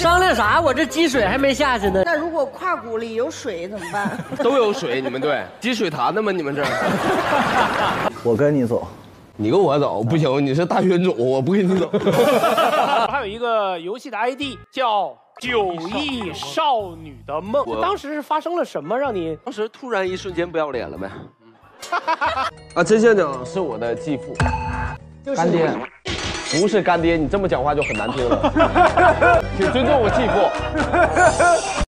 商量啥？我这积水还没下去呢。 那如果胯骨里有水怎么办？ 都有水，你们队积水潭的吗？你们这儿？ 我跟你走。 你跟我走不行，你是大冤种，我不跟你走。 还有一个游戏的 ID 叫《9亿少女的梦》，当时是发生了什么让你当时突然一瞬间不要脸了呗？啊，真县长是我的继父， 干爹， 不是干爹，你这么讲话就很难听了，请尊重我继父。